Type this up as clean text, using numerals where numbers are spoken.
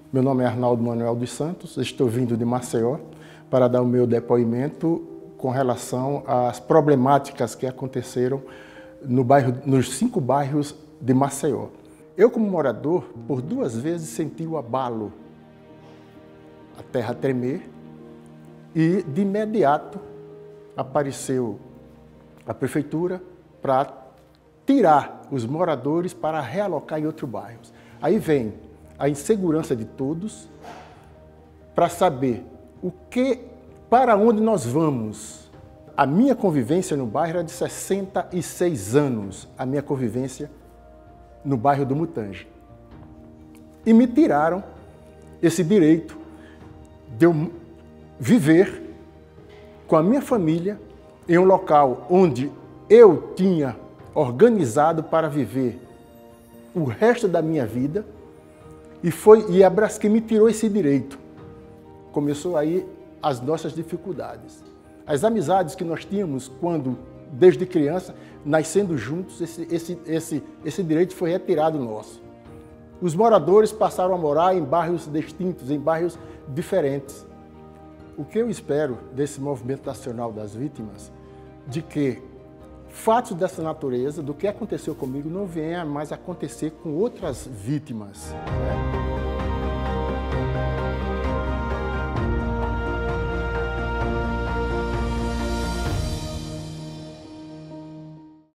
Meu nome é Arnaldo Manuel dos Santos, estou vindo de Maceió para dar o meu depoimento com relação às problemáticas que aconteceram nos 5 bairros de Maceió. Eu, como morador, por 2 vezes senti o abalo, a terra tremer, e de imediato apareceu a prefeitura para tirar os moradores para realocar em outros bairros. Aí vem a insegurança de todos para saber para onde nós vamos. A minha convivência no bairro era de 66 anos, a minha convivência no bairro do Mutange. E me tiraram esse direito de eu viver com a minha família em um local onde eu tinha organizado para viver o resto da minha vida, e a Braskem me tirou esse direito. Começou aí as nossas dificuldades. As amizades que nós tínhamos desde criança, nascendo juntos, esse direito foi retirado nosso. Os moradores passaram a morar em bairros distintos, em bairros diferentes. O que eu espero desse movimento nacional das vítimas, de que fatos dessa natureza, do que aconteceu comigo, não venha mais acontecer com outras vítimas, né?